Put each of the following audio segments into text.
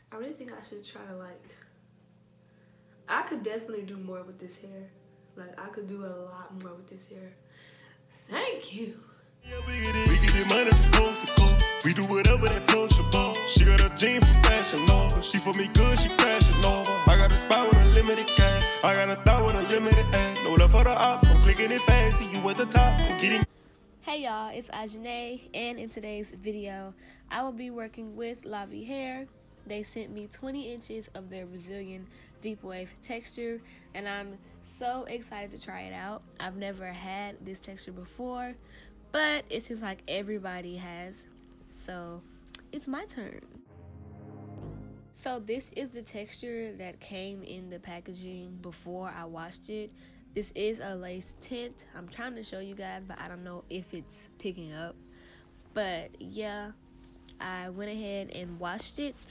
I really think I should try to like, I could definitely do more with this hair. Like I could do a lot more with this hair. Thank you. Yeah, we get it money from coast to coast. We do whatever that floats your boat. She got a jean from Fashion Nova. She for me good, she crashing over. I got a spot with unlimited cash. I got a thought with unlimited ass. No love for the ops, I'm clicking it fast. See you at the top, I'm getting. Hey y'all, it's Ajane, and in today's video, I will be working with Lavi Hair. They sent me 20 inches of their Brazilian deep wave texture, and I'm so excited to try it out. I've never had this texture before, but it seems like everybody has, so it's my turn. So this is the texture that came in the packaging before I washed it. This is a lace tint. I'm trying to show you guys, but I don't know if it's picking up. But yeah, I went ahead and washed it.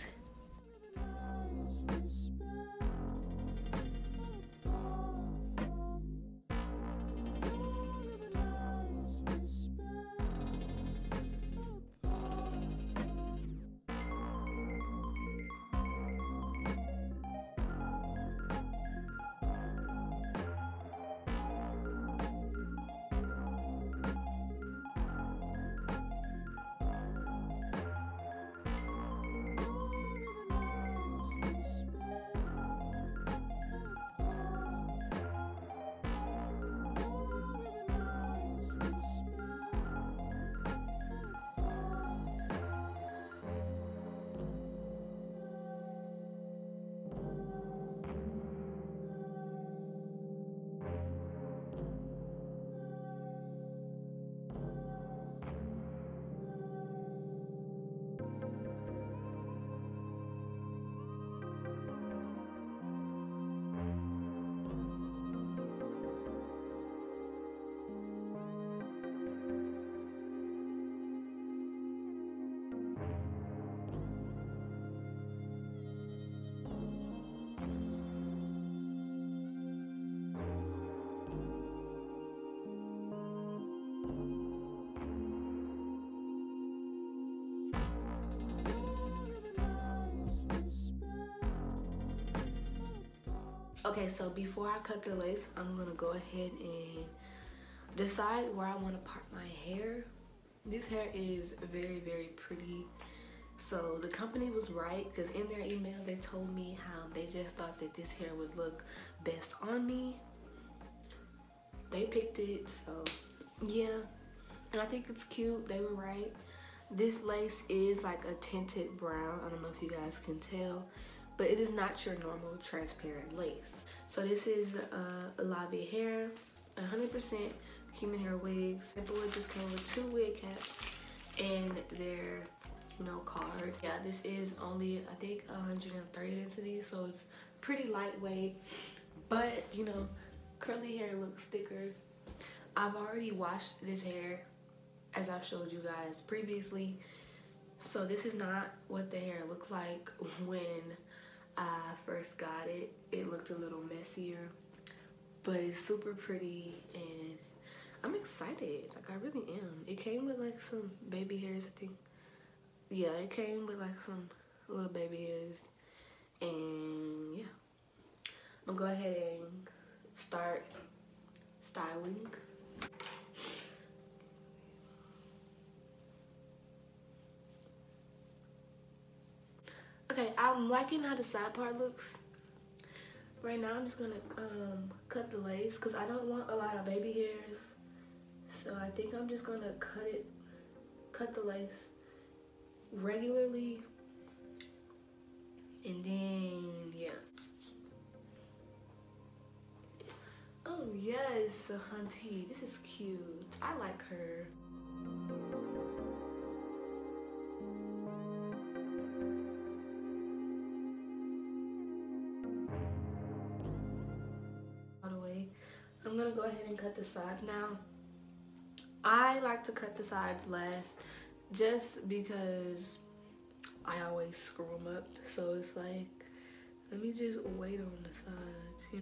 Okay, so before I cut the lace, I'm gonna go ahead and decide where I want to part my hair. This hair is very, very pretty. So the company was right, because in their email they told me how they just thought that this hair would look best on me. They picked it, so yeah. And I think it's cute. They were right. This lace is like a tinted brown. I don't know if you guys can tell, but it is not your normal transparent lace. So this is Lavi Hair, 100% human hair wigs. Simple Wig just came with 2 wig caps and their, card. Yeah, this is only, I think, 130 density, so it's pretty lightweight. But, curly hair looks thicker. I've already washed this hair, as I've showed you guys previously. So this is not what the hair looked like when I first got it. It looked a little messier, but it's super pretty and I'm excited. Like, I really am. It came with like some baby hairs, I think. Yeah, it came with like some little baby hairs, and yeah, I'm gonna go ahead and start styling. Okay, I'm liking how the side part looks. Right now I'm just gonna cut the lace because I don't want a lot of baby hairs. So I think I'm just gonna cut the lace regularly, and then yeah. Oh yes, hunty, this is cute. I like her. I'm gonna go ahead and cut the sides now. I like to cut the sides last just because I always screw them up. So it's like, let me just wait on the sides.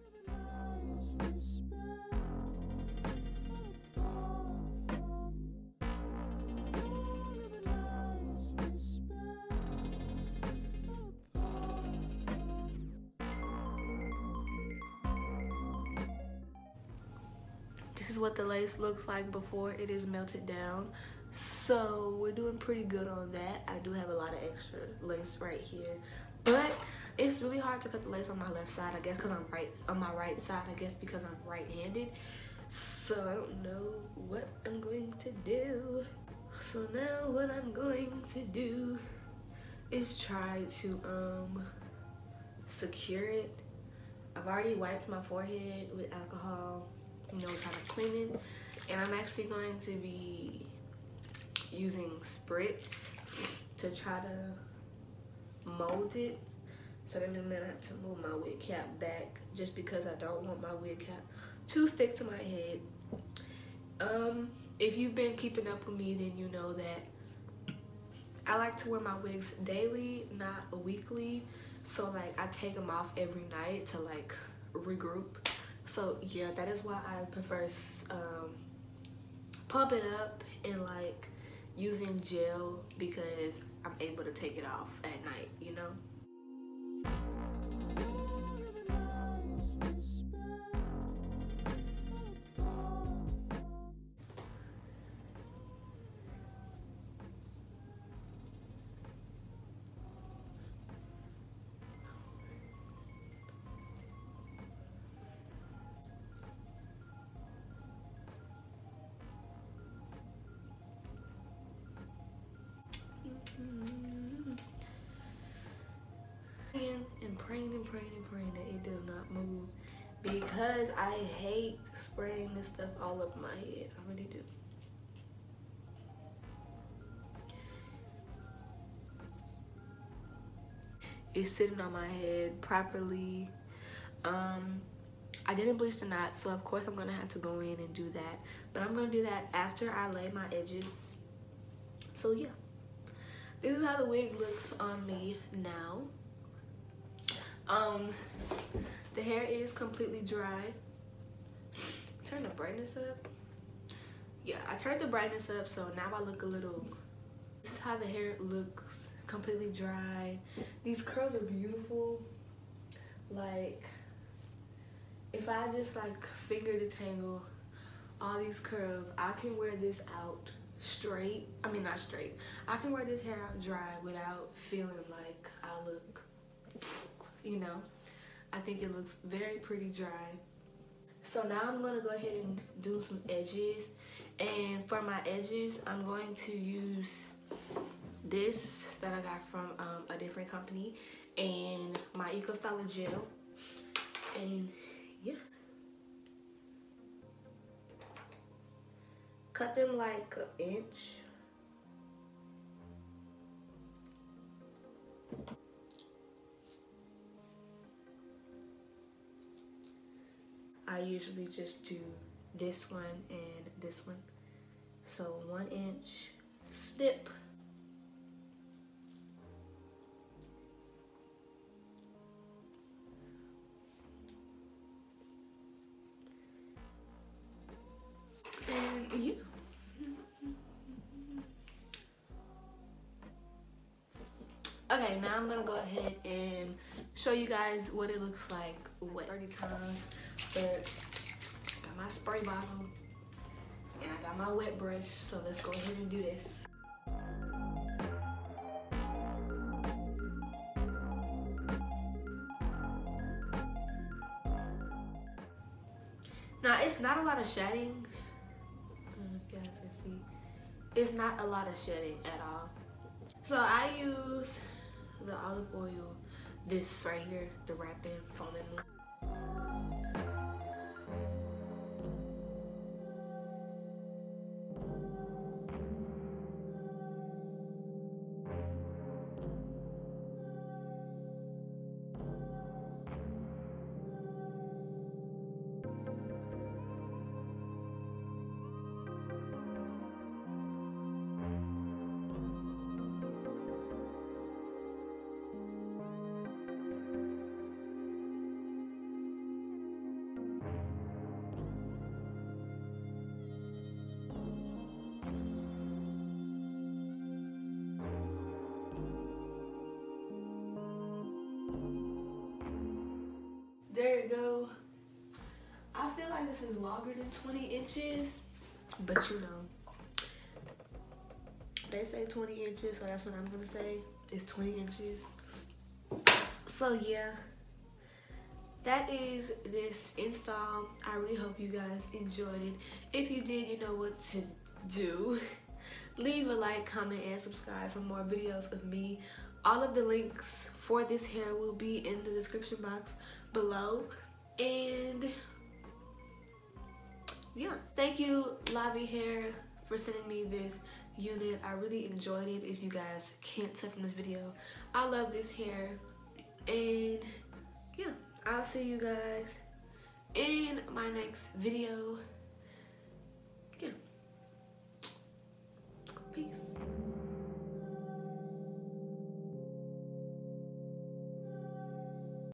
is what the lace looks like before it is melted down. So we're doing pretty good on that. I do have a lot of extra lace right here, but it's really hard to cut the lace on my left side, I guess because I'm right on my right side, I guess because I'm right-handed. So I don't know what I'm going to do. So now what I'm going to do is try to secure it. I've already wiped my forehead with alcohol, you know, kind of cleaning, and I'm actually going to be using spritz to try to mold it. So that means I have to move my wig cap back just because I don't want my wig cap to stick to my head. If you've been keeping up with me, then you know that I like to wear my wigs daily, not weekly. So like I take them off every night to like regroup. So yeah, that is why I prefer pump it up and like using gel, because I'm able to take it off at night, you know. And praying that it does not move, because I hate spraying this stuff all up my head. I really do. It's sitting on my head properly. I didn't bleach the knot, so of course I'm gonna have to go in and do that, but I'm gonna do that after I lay my edges. So yeah, this is how the wig looks on me now. The hair is completely dry. Turn the brightness up. Yeah, I turned the brightness up, so now I look a little. This is how the hair looks, completely dry. These curls are beautiful. Like, if I just like finger detangle all these curls, I can wear this out straight. I mean, not straight. I can wear this hair out dry without feeling like I look, you know. I think it looks very pretty dry. So now I'm gonna go ahead and do some edges. And for my edges, I'm going to use this that I got from a different company, and my Eco Styler gel. And yeah, cut them like an inch. I usually just do this one and this one. So 1 inch snip. And yeah. Okay, now I'm gonna go ahead and show you guys what it looks like wet 30 times. But I got my spray bottle and I got my wet brush, so let's go ahead and do this. Now it's not a lot of shedding. I don't know if you guys can see. It's not a lot of shedding at all. So I use the olive oil, this right here, the wrapping foaming one. There you go. I feel like this is longer than 20 inches, but you know, they say 20 inches, so that's what I'm gonna say. It's 20 inches. So yeah, that is this install. I really hope you guys enjoyed it. If you did, you know what to do. Leave a like, comment, and subscribe for more videos of me. All of the links for this hair will be in the description box below. And yeah, thank you Lavi Hair for sending me this unit. I really enjoyed it. If you guys can't tell from this video, I love this hair. And yeah, I'll see you guys in my next video. Yeah, peace.